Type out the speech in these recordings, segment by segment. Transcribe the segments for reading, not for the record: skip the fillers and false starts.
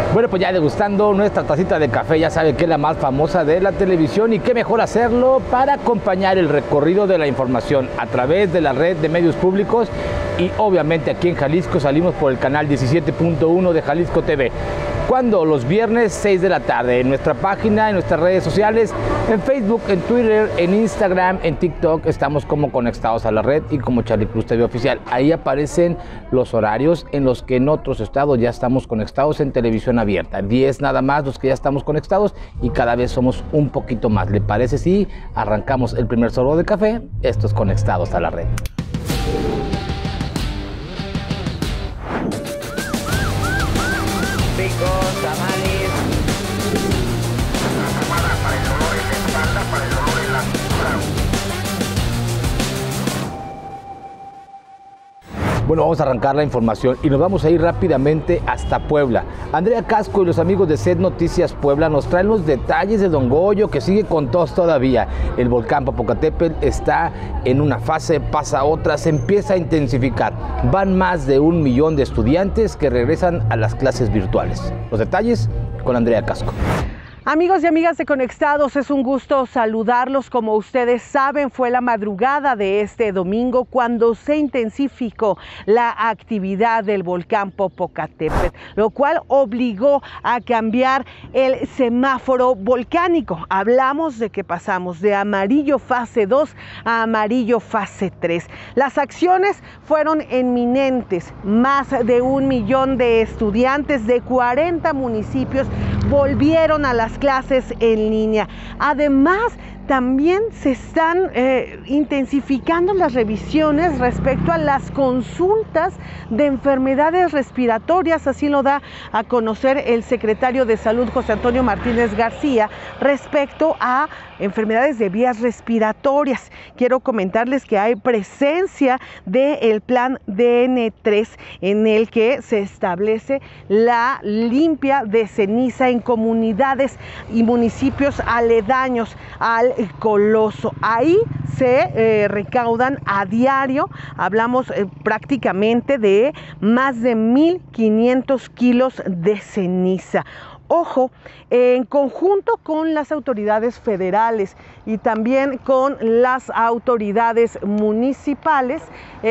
Bueno, pues ya degustando nuestra tacita de café, ya sabe que es la más famosa de la televisión y qué mejor hacerlo para acompañar el recorrido de la información a través de la red de medios públicos y obviamente aquí en Jalisco salimos por el canal 17.1 de Jalisco TV. Cuando los viernes 6 de la tarde en nuestra página, en nuestras redes sociales, en Facebook, en Twitter, en Instagram, en TikTok, estamos como conectados a la red y como Charlie Cruz TV Oficial. Ahí aparecen los horarios en los que en otros estados ya estamos conectados en televisión abierta. 10 nada más los que ya estamos conectados y cada vez somos un poquito más. ¿Le parece si arrancamos el primer sorbo de café? Estos conectados a la red. Ricos tamales. Para el dolor en la espalda, para el dolor en la cintura. Bueno, vamos a arrancar la información y nos vamos a ir rápidamente hasta Puebla. Andrea Casco y los amigos de CED Noticias Puebla nos traen los detalles de Don Goyo, que sigue con tos todavía. El volcán Popocatépetl está en una fase, pasa a otra, se empieza a intensificar. Van más de 1 millón de estudiantes que regresan a las clases virtuales. Los detalles con Andrea Casco. Amigos y amigas de Conectados, es un gusto saludarlos. Como ustedes saben, fue la madrugada de este domingo cuando se intensificó la actividad del volcán Popocatépetl, lo cual obligó a cambiar el semáforo volcánico. Hablamos de que pasamos de amarillo fase 2 a amarillo fase 3. Las acciones fueron inminentes. Más de 1 millón de estudiantes de 40 municipios volvieron a las clases en línea. Además, también se están intensificando las revisiones respecto a las consultas de enfermedades respiratorias, así lo da a conocer el secretario de Salud, José Antonio Martínez García, respecto a enfermedades de vías respiratorias. Quiero comentarles que hay presencia del plan DN3 en el que se establece la limpia de ceniza en comunidades y municipios aledaños al Coloso. Ahí se recaudan a diario, hablamos prácticamente de más de 1.500 kilos de ceniza. Ojo, en conjunto con las autoridades federales y también con las autoridades municipales,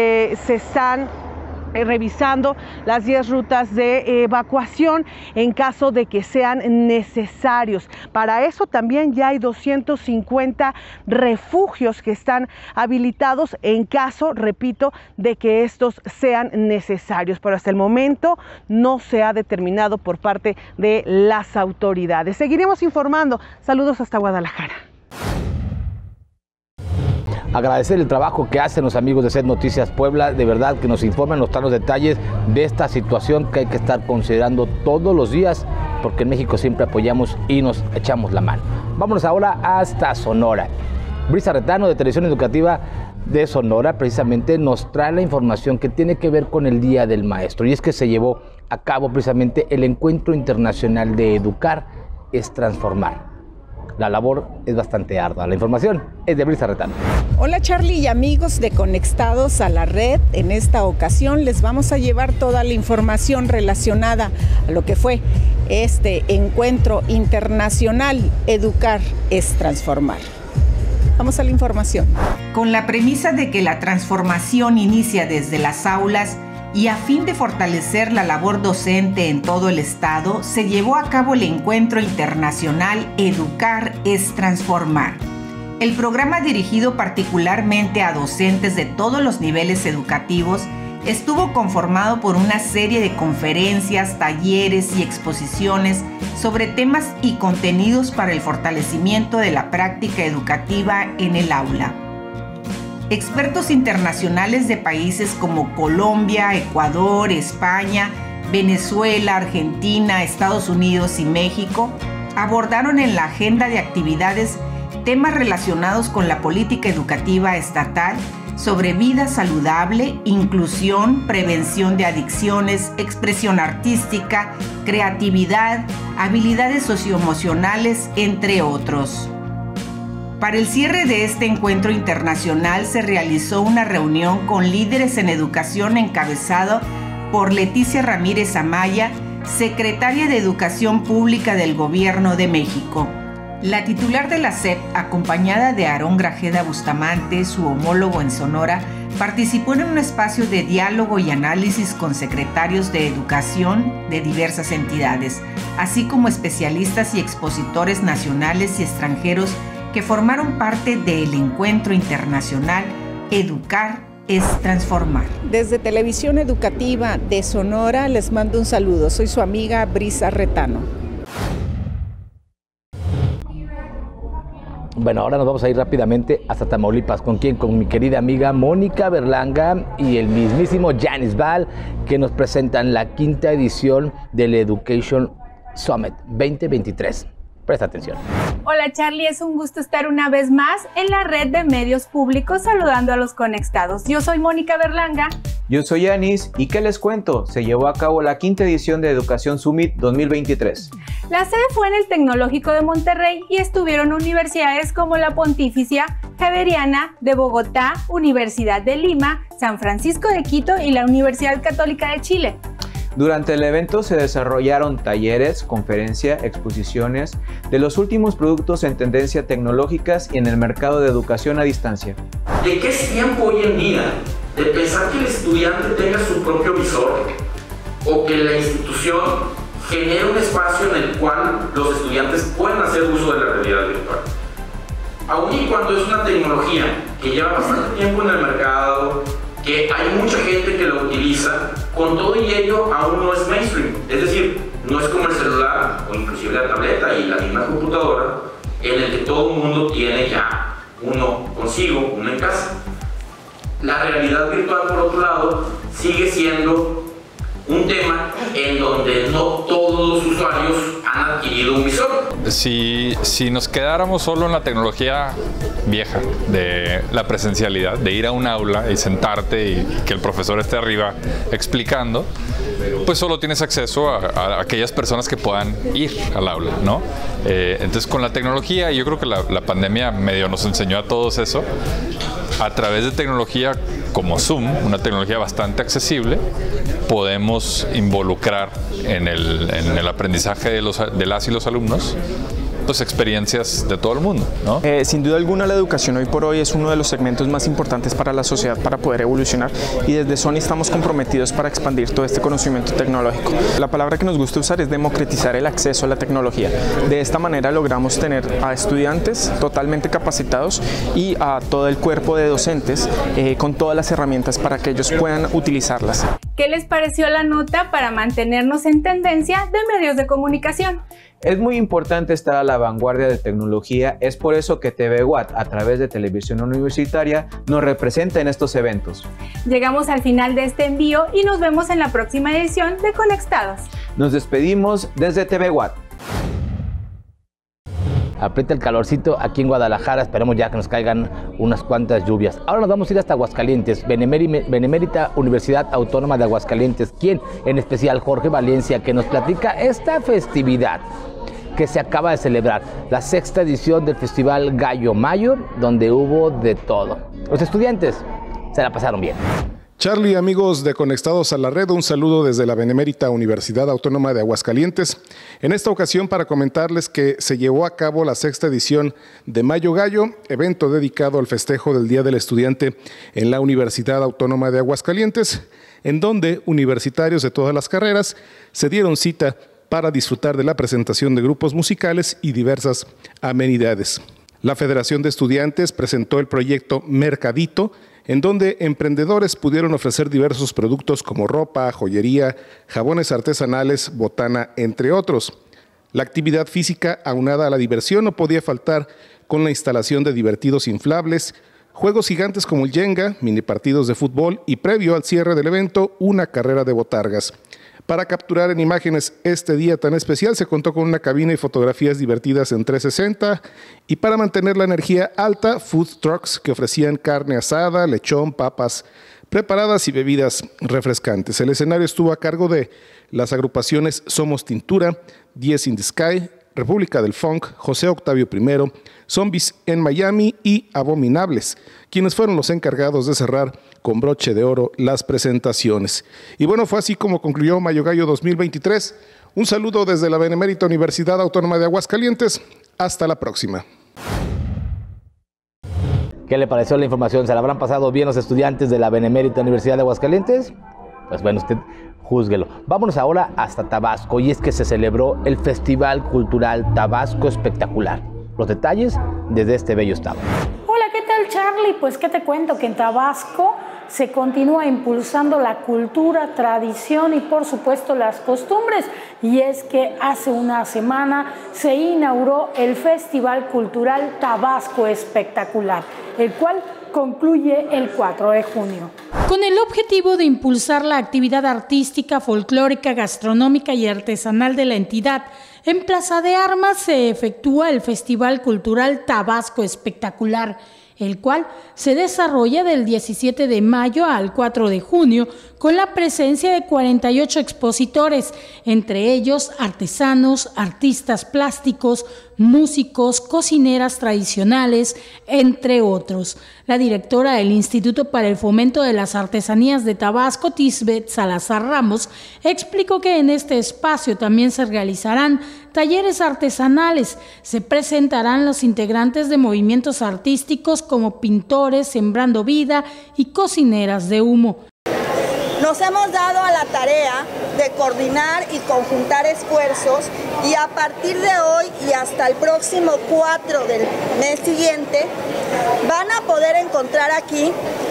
se están revisando las 10 rutas de evacuación en caso de que sean necesarios. Para eso también ya hay 250 refugios que están habilitados en caso, repito, de que estos sean necesarios. Pero hasta el momento no se ha determinado por parte de las autoridades. Seguiremos informando. Saludos hasta Guadalajara. Agradecer el trabajo que hacen los amigos de CED Noticias Puebla, de verdad que nos informan, nos dan los detalles de esta situación que hay que estar considerando todos los días, porque en México siempre apoyamos y nos echamos la mano. Vámonos ahora hasta Sonora. Brisa Retano de Televisión Educativa de Sonora precisamente nos trae la información que tiene que ver con el Día del Maestro, y es que se llevó a cabo precisamente el Encuentro Internacional de Educar es Transformar. La labor es bastante ardua. La información es de Brisa Retano. Hola Charlie y amigos de Conectados a la Red. En esta ocasión les vamos a llevar toda la información relacionada a lo que fue este Encuentro Internacional Educar es Transformar. Vamos a la información. Con la premisa de que la transformación inicia desde las aulas, y a fin de fortalecer la labor docente en todo el estado, se llevó a cabo el Encuentro Internacional Educar es Transformar. El programa, dirigido particularmente a docentes de todos los niveles educativos, estuvo conformado por una serie de conferencias, talleres y exposiciones sobre temas y contenidos para el fortalecimiento de la práctica educativa en el aula. Expertos internacionales de países como Colombia, Ecuador, España, Venezuela, Argentina, Estados Unidos y México abordaron en la agenda de actividades temas relacionados con la política educativa estatal sobre vida saludable, inclusión, prevención de adicciones, expresión artística, creatividad, habilidades socioemocionales, entre otros. Para el cierre de este encuentro internacional se realizó una reunión con líderes en educación encabezado por Leticia Ramírez Amaya, secretaria de Educación Pública del Gobierno de México. La titular de la SEP, acompañada de Aarón Grajeda Bustamante, su homólogo en Sonora, participó en un espacio de diálogo y análisis con secretarios de educación de diversas entidades, así como especialistas y expositores nacionales y extranjeros que formaron parte del encuentro internacional Educar es Transformar. Desde Televisión Educativa de Sonora les mando un saludo. Soy su amiga Brisa Retano. Bueno, ahora nos vamos a ir rápidamente hasta Tamaulipas. ¿Con quién? Con mi querida amiga Mónica Berlanga y el mismísimo Yanis Val, que nos presentan la 5ª edición del Education Summit 2023. Presta atención. Hola Charlie, es un gusto estar una vez más en la red de medios públicos saludando a los conectados. Yo soy Mónica Berlanga. Yo soy Yanis y ¿qué les cuento? Se llevó a cabo la 5ª edición de Education Summit 2023. La sede fue en el Tecnológico de Monterrey y estuvieron universidades como la Pontificia Javeriana de Bogotá, Universidad de Lima, San Francisco de Quito y la Universidad Católica de Chile. Durante el evento se desarrollaron talleres, conferencias, exposiciones de los últimos productos en tendencia tecnológicas y en el mercado de educación a distancia. ¿De qué es tiempo hoy en día de pensar que el estudiante tenga su propio visor o que la institución genere un espacio en el cual los estudiantes puedan hacer uso de la realidad virtual? Aun y cuando es una tecnología que lleva bastante tiempo en el mercado, que hay mucha gente que lo utiliza, con todo y ello aún no es mainstream. Es decir, no es como el celular o inclusive la tableta y la misma computadora en el que todo el mundo tiene ya uno consigo, uno en casa. La realidad virtual, por otro lado, sigue siendo un tema en donde no todos los usuarios han adquirido un visor. Si nos quedáramos solo en la tecnología vieja de la presencialidad, de ir a un aula y sentarte y que el profesor esté arriba explicando, pues solo tienes acceso a aquellas personas que puedan ir al aula, ¿no? Entonces con la tecnología, yo creo que la pandemia medio nos enseñó a todos eso, a través de tecnología como Zoom, una tecnología bastante accesible, podemos involucrar en el aprendizaje de las y los alumnos pues experiencias de todo el mundo, ¿no? Sin duda alguna la educación hoy por hoy es uno de los segmentos más importantes para la sociedad para poder evolucionar y desde Sony estamos comprometidos para expandir todo este conocimiento tecnológico. La palabra que nos gusta usar es democratizar el acceso a la tecnología. De esta manera logramos tener a estudiantes totalmente capacitados y a todo el cuerpo de docentes con todas las herramientas para que ellos puedan utilizarlas. ¿Qué les pareció la nota para mantenernos en tendencia de medios de comunicación? Es muy importante estar a la vanguardia de tecnología, es por eso que TV Watt, a través de Televisión Universitaria, nos representa en estos eventos. Llegamos al final de este envío y nos vemos en la próxima edición de Conectados. Nos despedimos desde TV Watt. Aprieta el calorcito aquí en Guadalajara, esperemos ya que nos caigan unas cuantas lluvias. Ahora nos vamos a ir hasta Aguascalientes, Benemérita Universidad Autónoma de Aguascalientes, quien en especial Jorge Valencia, que nos platica esta festividad que se acaba de celebrar, la 6ª edición del Festival Gallo Mayo, donde hubo de todo. Los estudiantes se la pasaron bien. Charlie, amigos de Conectados a la Red, un saludo desde la Benemérita Universidad Autónoma de Aguascalientes. En esta ocasión para comentarles que se llevó a cabo la 6ª edición de Mayo Gallo, evento dedicado al festejo del Día del Estudiante en la Universidad Autónoma de Aguascalientes, en donde universitarios de todas las carreras se dieron cita para disfrutar de la presentación de grupos musicales y diversas amenidades. La Federación de Estudiantes presentó el proyecto Mercadito, en donde emprendedores pudieron ofrecer diversos productos como ropa, joyería, jabones artesanales, botana, entre otros. La actividad física aunada a la diversión no podía faltar con la instalación de divertidos inflables, juegos gigantes como el Jenga, mini partidos de fútbol y previo al cierre del evento, una carrera de botargas. Para capturar en imágenes este día tan especial se contó con una cabina y fotografías divertidas en 360 y para mantener la energía alta, food trucks que ofrecían carne asada, lechón, papas preparadas y bebidas refrescantes. El escenario estuvo a cargo de las agrupaciones Somos Tintura, 10 in the Sky, República del Funk, José Octavio I, Zombies en Miami y Abominables, quienes fueron los encargados de cerrar con broche de oro las presentaciones. Y bueno, fue así como concluyó Mayo Gallo 2023. Un saludo desde la Benemérita Universidad Autónoma de Aguascalientes. Hasta la próxima. ¿Qué le pareció la información? ¿Se la habrán pasado bien los estudiantes de la Benemérita Universidad de Aguascalientes? Pues bueno, usted júzguelo. Vámonos ahora hasta Tabasco, y es que se celebró el Festival Cultural Tabasco Espectacular. Los detalles desde este bello estado. Hola, ¿qué tal, Charlie? Pues qué te cuento, que en Tabasco se continúa impulsando la cultura, tradición y por supuesto las costumbres. Y es que hace una semana se inauguró el Festival Cultural Tabasco Espectacular, el cual concluye el 4 de junio. Con el objetivo de impulsar la actividad artística, folclórica, gastronómica y artesanal de la entidad, en Plaza de Armas se efectúa el Festival Cultural Tabasco Espectacular, el cual se desarrolla del 17 de mayo al 4 de junio con la presencia de 48 expositores, entre ellos artesanos, artistas plásticos, músicos, cocineras tradicionales, entre otros. La directora del Instituto para el Fomento de las Artesanías de Tabasco, Tisbeth Salazar Ramos, explicó que en este espacio también se realizarán talleres artesanales, se presentarán los integrantes de movimientos artísticos como pintores, Sembrando Vida y cocineras de humo. Nos hemos dado a la tarea de coordinar y conjuntar esfuerzos, y a partir de hoy y hasta el próximo 4 del mes siguiente van a poder encontrar aquí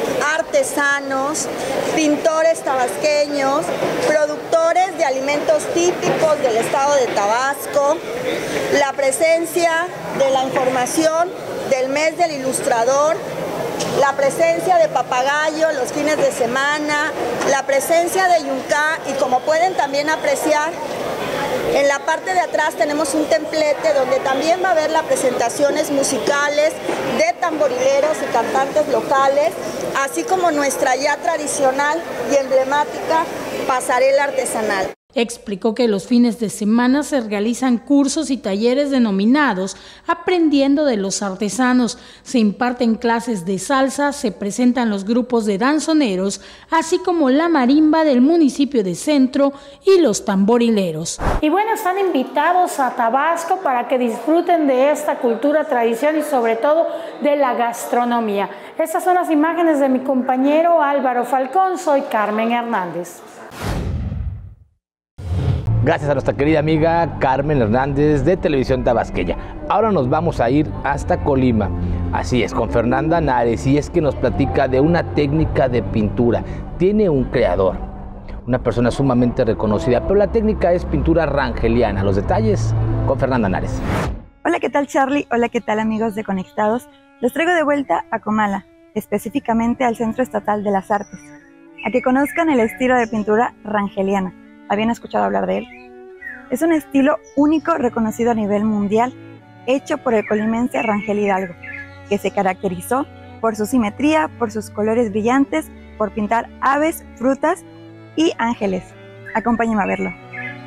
artesanos, pintores tabasqueños, productores de alimentos típicos del estado de Tabasco, la presencia de la información del mes del ilustrador, la presencia de papagayo los fines de semana, la presencia de yunká, y como pueden también apreciar, en la parte de atrás tenemos un templete donde también va a haber las presentaciones musicales de tamborileros y cantantes locales, así como nuestra ya tradicional y emblemática pasarela artesanal. Explicó que los fines de semana se realizan cursos y talleres denominados Aprendiendo de los Artesanos, se imparten clases de salsa, se presentan los grupos de danzoneros, así como la marimba del municipio de Centro y los tamborileros. Y bueno, están invitados a Tabasco para que disfruten de esta cultura, tradición y sobre todo de la gastronomía. Estas son las imágenes de mi compañero Álvaro Falcón, soy Carmen Hernández. Gracias a nuestra querida amiga Carmen Hernández de Televisión Tabasqueña. Ahora nos vamos a ir hasta Colima. Así es, con Fernanda Nares, y es que nos platica de una técnica de pintura. Tiene un creador, una persona sumamente reconocida, pero la técnica es pintura rangeliana. Los detalles con Fernanda Nares. Hola, ¿qué tal, Charlie? Hola, ¿qué tal, amigos de Conectados? Los traigo de vuelta a Comala, específicamente al Centro Estatal de las Artes, a que conozcan el estilo de pintura rangeliana. ¿Habían escuchado hablar de él? Es un estilo único reconocido a nivel mundial, hecho por el colimense Rangel Hidalgo, que se caracterizó por su simetría, por sus colores brillantes, por pintar aves, frutas y ángeles. Acompáñenme a verlo.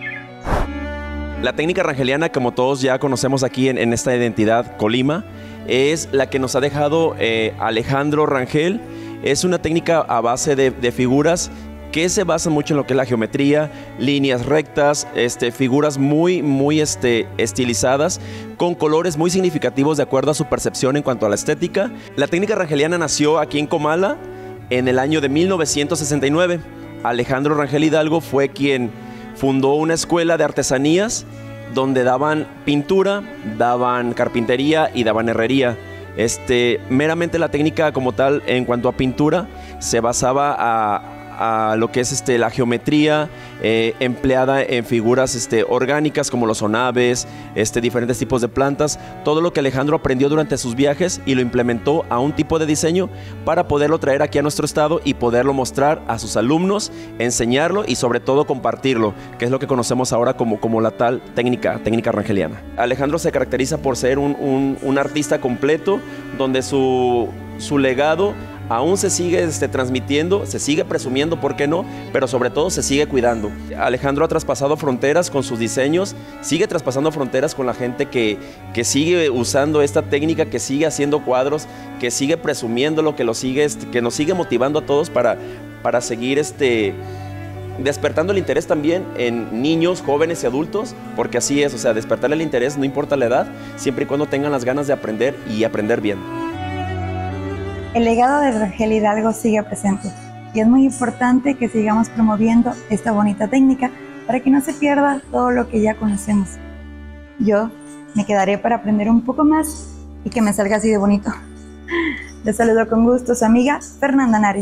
La técnica rangeliana, como todos ya conocemos aquí en esta identidad Colima, es la que nos ha dejado Alejandro Rangel. Es una técnica a base de figuras que se basa mucho en lo que es la geometría, líneas rectas, figuras muy estilizadas, con colores muy significativos de acuerdo a su percepción en cuanto a la estética. La técnica rangeliana nació aquí en Comala en el año de 1969. Alejandro Rangel Hidalgo fue quien fundó una escuela de artesanías donde daban pintura, daban carpintería y daban herrería. Meramente la técnica como tal en cuanto a pintura se basaba a lo que es la geometría empleada en figuras orgánicas como lo son aves, diferentes tipos de plantas, todo lo que Alejandro aprendió durante sus viajes y lo implementó a un tipo de diseño para poderlo traer aquí a nuestro estado y poderlo mostrar a sus alumnos, enseñarlo y sobre todo compartirlo, que es lo que conocemos ahora como la tal técnica rangeliana. Alejandro se caracteriza por ser un artista completo, donde su legado aún se sigue transmitiendo, se sigue presumiendo, ¿por qué no? Pero sobre todo se sigue cuidando. Alejandro ha traspasado fronteras con sus diseños, sigue traspasando fronteras con la gente que sigue usando esta técnica, que sigue haciendo cuadros, que sigue presumiéndolo, que nos sigue motivando a todos para seguir despertando el interés también en niños, jóvenes y adultos, porque así es, o sea, despertar el interés no importa la edad, siempre y cuando tengan las ganas de aprender y aprender bien. El legado de Rangel Hidalgo sigue presente y es muy importante que sigamos promoviendo esta bonita técnica para que no se pierda todo lo que ya conocemos. Yo me quedaré para aprender un poco más y que me salga así de bonito. Les saludo con gusto su amiga Fernanda Nares.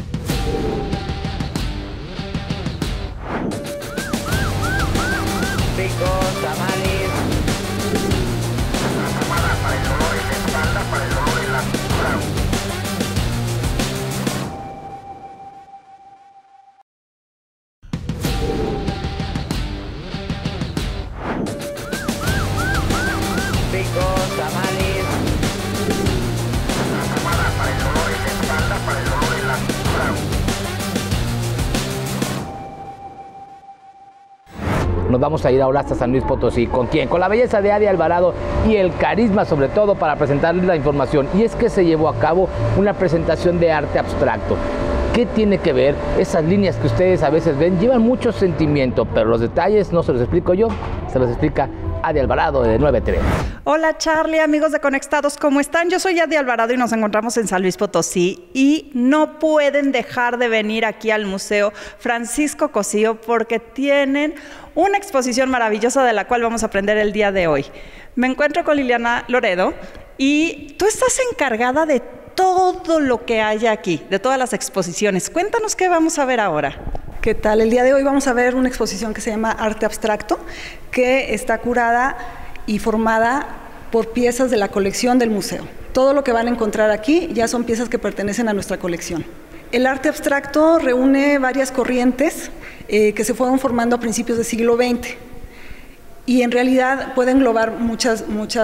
Nos vamos a ir ahora hasta San Luis Potosí. ¿Con quién? Con la belleza de Adi Alvarado y el carisma sobre todo para presentarles la información. Y es que se llevó a cabo una presentación de arte abstracto. ¿Qué tiene que ver? Esas líneas que ustedes a veces ven llevan mucho sentimiento, pero los detalles no se los explico yo, se los explica Adi Alvarado de 9-3. Hola Charlie, amigos de Conectados, ¿cómo están? Yo soy Adi Alvarado y nos encontramos en San Luis Potosí y no pueden dejar de venir aquí al Museo Francisco Cosío porque tienen una exposición maravillosa de la cual vamos a aprender el día de hoy. Me encuentro con Liliana Loredo y tú estás encargada de todo lo que hay aquí, de todas las exposiciones. Cuéntanos qué vamos a ver ahora. ¿Qué tal? El día de hoy vamos a ver una exposición que se llama Arte Abstracto, que está curada y formada por piezas de la colección del museo. Todo lo que van a encontrar aquí ya son piezas que pertenecen a nuestra colección. El arte abstracto reúne varias corrientes que se fueron formando a principios del siglo XX y en realidad puede englobar muchas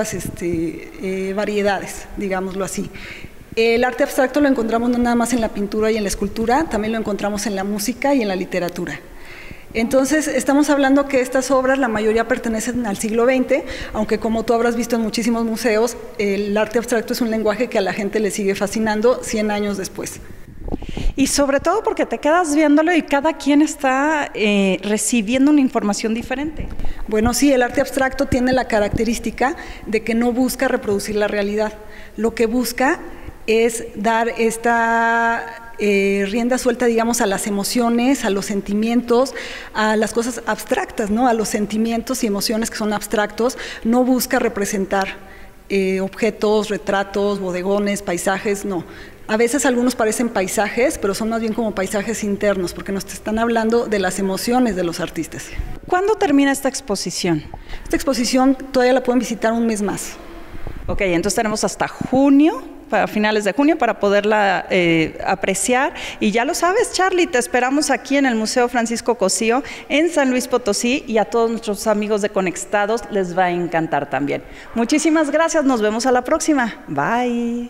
variedades, digámoslo así. El arte abstracto lo encontramos no nada más en la pintura y en la escultura, también lo encontramos en la música y en la literatura. Entonces, estamos hablando que estas obras, la mayoría pertenecen al siglo XX, aunque como tú habrás visto en muchísimos museos, el arte abstracto es un lenguaje que a la gente le sigue fascinando 100 años después. Y sobre todo porque te quedas viéndolo y cada quien está recibiendo una información diferente. Bueno, sí, el arte abstracto tiene la característica de que no busca reproducir la realidad. Lo que busca es dar esta rienda suelta, digamos, a las emociones, a los sentimientos, a las cosas abstractas, ¿no? A los sentimientos y emociones que son abstractos. No busca representar objetos, retratos, bodegones, paisajes, no. A veces algunos parecen paisajes, pero son más bien como paisajes internos, porque nos están hablando de las emociones de los artistas. ¿Cuándo termina esta exposición? Esta exposición todavía la pueden visitar un mes más. Ok, entonces tenemos hasta junio, para finales de junio, para poderla apreciar. Y ya lo sabes, Charlie, te esperamos aquí en el Museo Francisco Cosío, en San Luis Potosí, y a todos nuestros amigos de Conectados les va a encantar también. Muchísimas gracias, nos vemos a la próxima. Bye.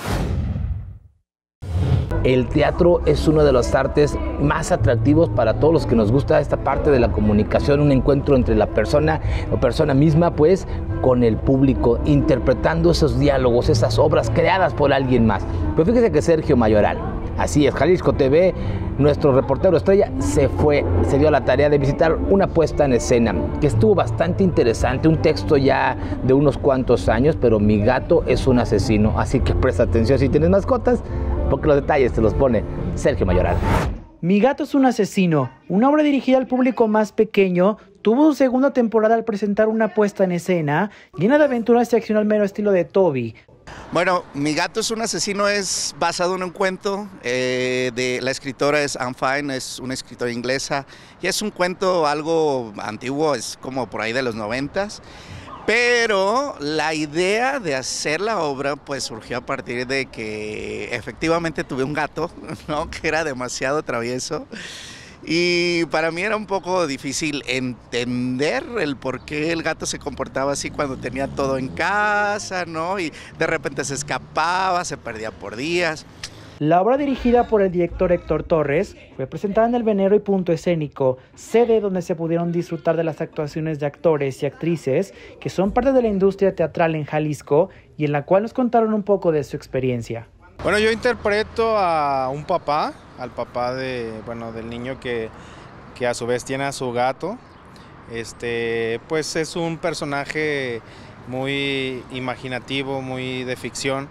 El teatro es uno de los artes más atractivos para todos los que nos gusta esta parte de la comunicación, un encuentro entre la persona o persona misma, pues, con el público, interpretando esos diálogos, esas obras creadas por alguien más. Pero fíjese que Sergio Mayoral, así es, Jalisco TV, nuestro reportero estrella, se dio a la tarea de visitar una puesta en escena que estuvo bastante interesante, un texto ya de unos cuantos años, pero Mi gato es un asesino, así que presta atención si tienes mascotas, porque los detalles te los pone Sergio Mayoral. Mi gato es un asesino, una obra dirigida al público más pequeño, tuvo su segunda temporada al presentar una puesta en escena llena de aventuras y acción al mero estilo de Toby. Bueno, Mi gato es un asesino es basado en un cuento de la escritora es Anne Fine, es una escritora inglesa y es un cuento algo antiguo, es como por ahí de los 90s. Pero la idea de hacer la obra pues surgió a partir de que efectivamente tuve un gato, ¿no? Que era demasiado travieso y para mí era un poco difícil entender el por qué el gato se comportaba así cuando tenía todo en casa, ¿no? Y de repente se escapaba, se perdía por días. La obra, dirigida por el director Héctor Torres, fue presentada en el Venero y Punto Escénico, sede donde se pudieron disfrutar de las actuaciones de actores y actrices que son parte de la industria teatral en Jalisco y en la cual nos contaron un poco de su experiencia. Bueno, yo interpreto a un papá, al papá del niño que a su vez tiene a su gato. Pues es un personaje muy imaginativo, muy de ficción,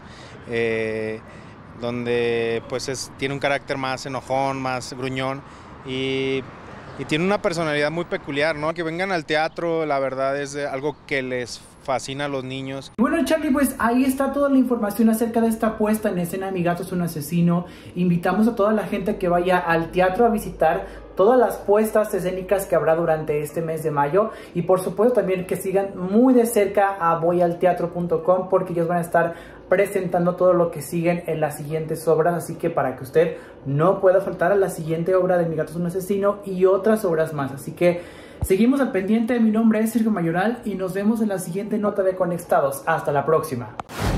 donde pues tiene un carácter más enojón, más gruñón y tiene una personalidad muy peculiar, ¿no? Que vengan al teatro, la verdad es algo que les fascina a los niños. Bueno, Charlie, pues ahí está toda la información acerca de esta puesta en escena Mi gato es un asesino. Invitamos a toda la gente que vaya al teatro a visitar todas las puestas escénicas que habrá durante este mes de mayo y por supuesto también que sigan muy de cerca a voyalteatro.com porque ellos van a estar presentando todo lo que siguen en las siguientes obras, así que para que usted no pueda faltar a la siguiente obra de Mi gato es un asesino y otras obras más, así que seguimos al pendiente. Mi nombre es Sergio Mayoral y nos vemos en la siguiente nota de Conectados. Hasta la próxima.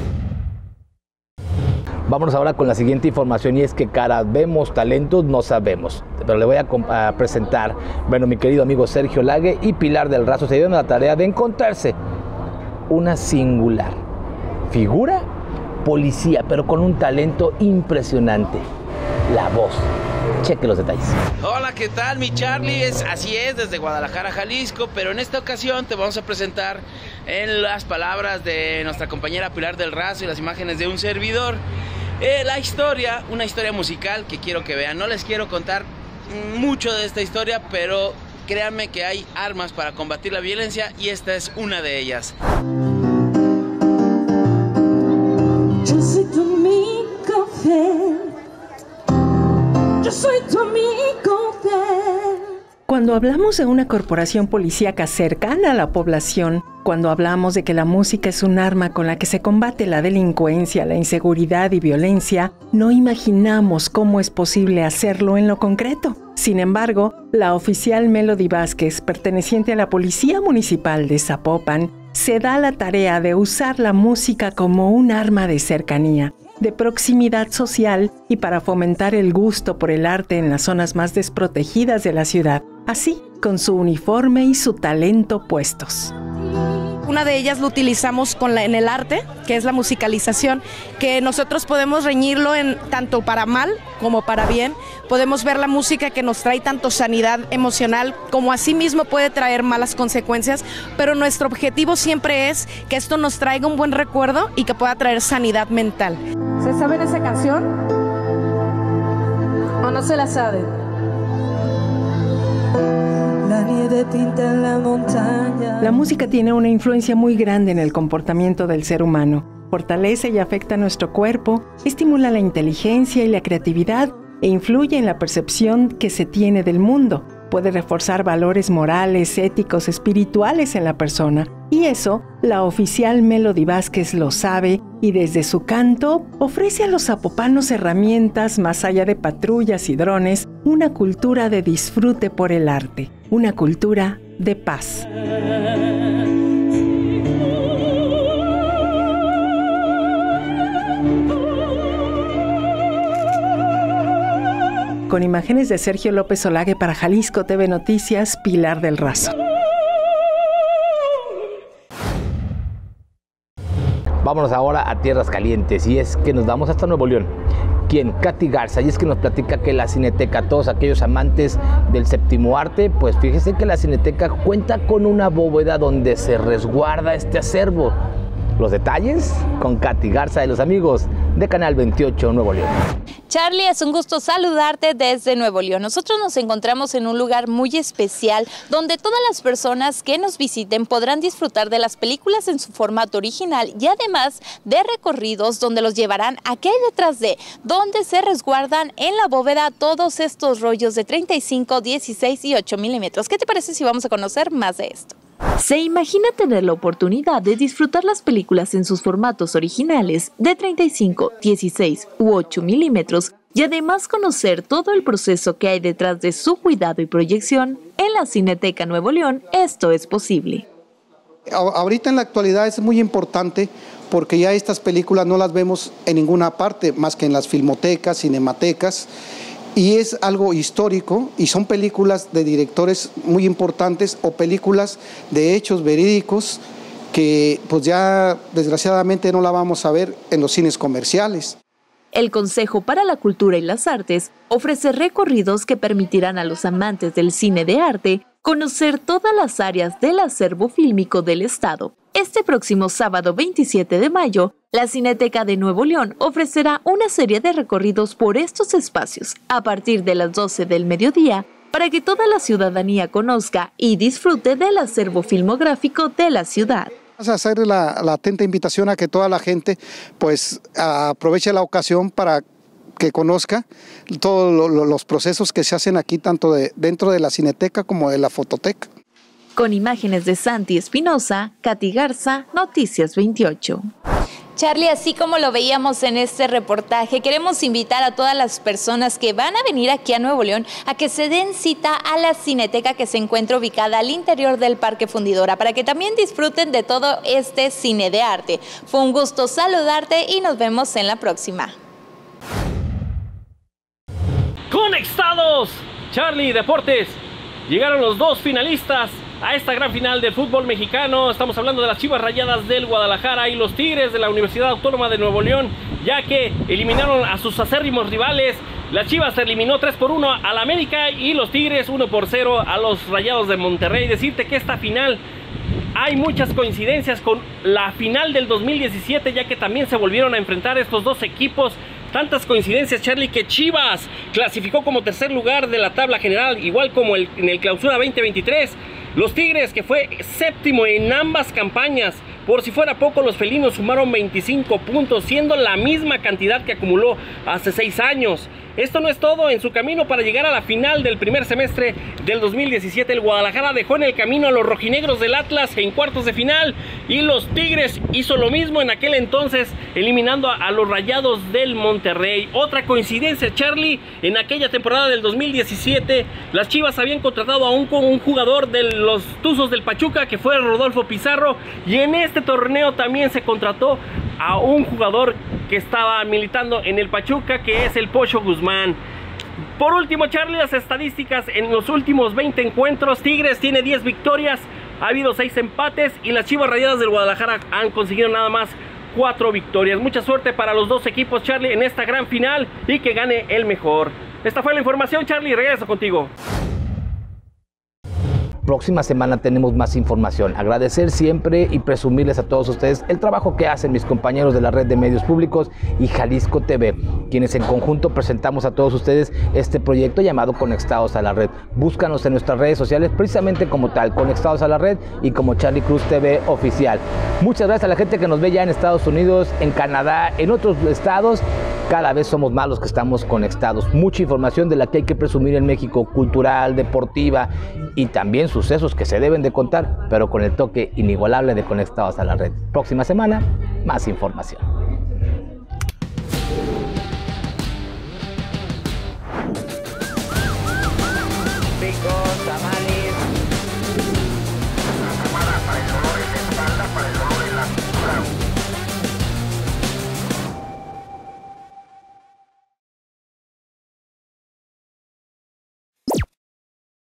Vámonos ahora con la siguiente información y es que caras vemos, talentos no sabemos. Pero le voy a presentar, mi querido amigo Sergio Lague y Pilar del Razo se dieron a la tarea de encontrarse una singular figura policía, pero con un talento impresionante, la voz. Cheque los detalles. Hola, ¿qué tal, mi Charlie? Así es, desde Guadalajara, Jalisco, pero en esta ocasión te vamos a presentar en las palabras de nuestra compañera Pilar del Razo y las imágenes de un servidor, una historia musical que quiero que vean. No les quiero contar mucho de esta historia, pero créanme que hay armas para combatir la violencia y esta es una de ellas. Yo soy tu amigo fiel. Yo soy tu amigo fiel. Cuando hablamos de una corporación policíaca cercana a la población, cuando hablamos de que la música es un arma con la que se combate la delincuencia, la inseguridad y violencia, no imaginamos cómo es posible hacerlo en lo concreto. Sin embargo, la oficial Melody Vázquez, perteneciente a la Policía Municipal de Zapopan, se da la tarea de usar la música como un arma de cercanía, de proximidad social y para fomentar el gusto por el arte en las zonas más desprotegidas de la ciudad, así con su uniforme y su talento puestos. Una de ellas lo utilizamos en el arte, que es la musicalización, que nosotros podemos reñirlo tanto para mal como para bien. Podemos ver la música que nos trae tanto sanidad emocional como asimismo puede traer malas consecuencias, pero nuestro objetivo siempre es que esto nos traiga un buen recuerdo y que pueda traer sanidad mental. ¿Se saben esa canción? ¿O no se la saben? La nieve pinta en la montaña. La música tiene una influencia muy grande en el comportamiento del ser humano. Fortalece y afecta nuestro cuerpo, estimula la inteligencia y la creatividad e influye en la percepción que se tiene del mundo. Puede reforzar valores morales, éticos, espirituales en la persona. Y eso, la oficial Melody Vázquez lo sabe y desde su canto ofrece a los zapopanos herramientas más allá de patrullas y drones, una cultura de disfrute por el arte, una cultura de paz. Con imágenes de Sergio López Olague para Jalisco TV Noticias, Pilar del Razo. Vámonos ahora a tierras calientes y es que nos vamos hasta Nuevo León. ¿Quién? Katy Garza, y es que nos platica que la Cineteca, todos aquellos amantes del séptimo arte, pues fíjese que la Cineteca cuenta con una bóveda donde se resguarda este acervo. Los detalles con Katy Garza de los amigos de Canal 28 Nuevo León. Charlie, es un gusto saludarte desde Nuevo León. Nosotros nos encontramos en un lugar muy especial donde todas las personas que nos visiten podrán disfrutar de las películas en su formato original y además de recorridos donde los llevarán a qué hay detrás de, donde se resguardan en la bóveda todos estos rollos de 35, 16 y 8 milímetros. ¿Qué te parece si vamos a conocer más de esto? ¿Se imagina tener la oportunidad de disfrutar las películas en sus formatos originales de 35, 16 u 8 milímetros y además conocer todo el proceso que hay detrás de su cuidado y proyección? En la Cineteca Nuevo León esto es posible. Ahorita en la actualidad es muy importante porque ya estas películas no las vemos en ninguna parte más que en las filmotecas, cinematecas, y es algo histórico y son películas de directores muy importantes o películas de hechos verídicos que pues ya desgraciadamente no la vamos a ver en los cines comerciales. El Consejo para la Cultura y las Artes ofrece recorridos que permitirán a los amantes del cine de arte conocer todas las áreas del acervo fílmico del Estado. Este próximo sábado 27 de mayo, la Cineteca de Nuevo León ofrecerá una serie de recorridos por estos espacios a partir de las 12 del mediodía para que toda la ciudadanía conozca y disfrute del acervo filmográfico de la ciudad. Vamos a hacer la atenta invitación a que toda la gente pues aproveche la ocasión para que conozca todos los procesos que se hacen aquí, tanto dentro de la Cineteca como de la Fototeca. Con imágenes de Santi Espinosa, Katy Garza, Noticias 28. Charlie, así como lo veíamos en este reportaje, queremos invitar a todas las personas que van a venir aquí a Nuevo León a que se den cita a la Cineteca que se encuentra ubicada al interior del Parque Fundidora para que también disfruten de todo este cine de arte. Fue un gusto saludarte y nos vemos en la próxima. Conectados, Charlie Deportes. Llegaron los dos finalistas a esta gran final del fútbol mexicano. Estamos hablando de las Chivas Rayadas del Guadalajara y los Tigres de la Universidad Autónoma de Nuevo León, ya que eliminaron a sus acérrimos rivales. Las Chivas eliminó 3-1 al América y los Tigres 1-0 a los Rayados de Monterrey. Decirte que esta final hay muchas coincidencias con la final del 2017, ya que también se volvieron a enfrentar estos dos equipos. Tantas coincidencias, Charlie, que Chivas clasificó como tercer lugar de la tabla general, igual como en el Clausura 2023. Los Tigres, que fue séptimo en ambas campañas. Por si fuera poco, los felinos sumaron 25 puntos, siendo la misma cantidad que acumuló hace 6 años. Esto no es todo. En su camino para llegar a la final del primer semestre del 2017, el Guadalajara dejó en el camino a los rojinegros del Atlas en cuartos de final, y los Tigres hizo lo mismo en aquel entonces, eliminando a los Rayados del Monterrey. Otra coincidencia, Charlie, en aquella temporada del 2017, las Chivas habían contratado a un jugador de los Tuzos del Pachuca, que fue Rodolfo Pizarro, y en este torneo también se contrató a un jugador que estaba militando en el Pachuca, que es el Pocho Guzmán. Por último, Charlie, las estadísticas en los últimos 20 encuentros. Tigres tiene 10 victorias, ha habido 6 empates, y las Chivas Rayadas del Guadalajara han conseguido nada más 4 victorias. Mucha suerte para los dos equipos, Charlie, en esta gran final, y que gane el mejor. Esta fue la información, Charlie, regreso contigo. Próxima semana tenemos más información. Agradecer siempre y presumirles a todos ustedes el trabajo que hacen mis compañeros de la Red de Medios Públicos y Jalisco TV, quienes en conjunto presentamos a todos ustedes este proyecto llamado Conectados a la Red. Búscanos en nuestras redes sociales precisamente como tal, Conectados a la Red, y como Charlie Cruz TV Oficial. Muchas gracias a la gente que nos ve ya en Estados Unidos, en Canadá, en otros estados. Cada vez somos más los que estamos conectados. Mucha información de la que hay que presumir en México, cultural, deportiva, y también sucesos que se deben de contar, pero con el toque inigualable de Conectados a la Red. Próxima semana, más información.